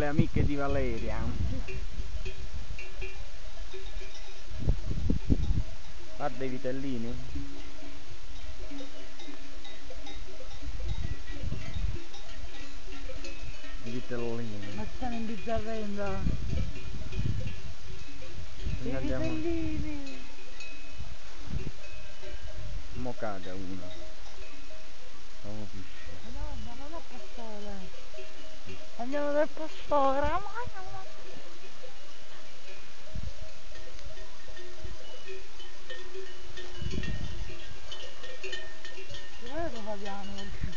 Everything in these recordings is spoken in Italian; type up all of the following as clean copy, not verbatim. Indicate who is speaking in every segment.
Speaker 1: amiche di Valeria. Guarda i vitellini. I vitellini.
Speaker 2: Ma stanno imbizzarrendo. I vitellini.
Speaker 1: Mo caga una. Stavo piscendo.
Speaker 2: No, non è pastore. Andiamo dal pastore. Dove lo vediamo?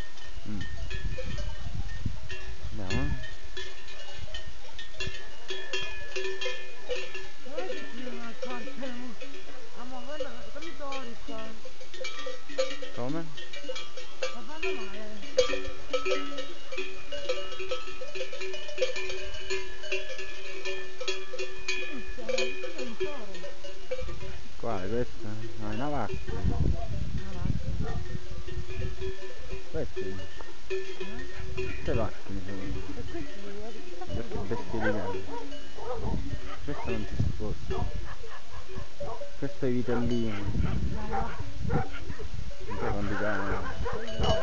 Speaker 1: Andiamo.
Speaker 2: Dove ti chiudono una corte? Amore, guarda, fammi tori qua.
Speaker 1: Come?
Speaker 2: Ma fanno male. Questo è un toro.
Speaker 1: Quale questa? No, è una vacca. Queste? Queste vacche mi sono.
Speaker 2: E
Speaker 1: Queste bestie di merda. Questo non si sposta. Questo è i vitellini. Non so quanti cani.